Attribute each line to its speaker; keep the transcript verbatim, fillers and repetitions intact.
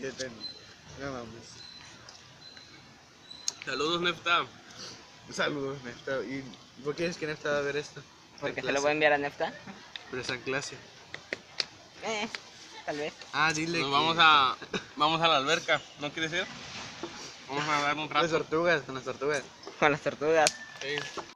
Speaker 1: qué pena. No mames.
Speaker 2: Saludos, Nefta.
Speaker 1: Saludos, Nefta. ¿Y por qué es que Nefta va a ver esto?
Speaker 3: Porque se lo voy a enviar a Nefta.
Speaker 1: Pero está en clase.
Speaker 3: Eh, tal vez.
Speaker 1: Ah, dile
Speaker 2: Nos
Speaker 1: que...
Speaker 2: vamos a, vamos a la alberca, ¿no quieres ir? Vamos a dar un
Speaker 1: Con las
Speaker 2: rato.
Speaker 1: tortugas, con las tortugas.
Speaker 3: Con las tortugas.
Speaker 2: Sí.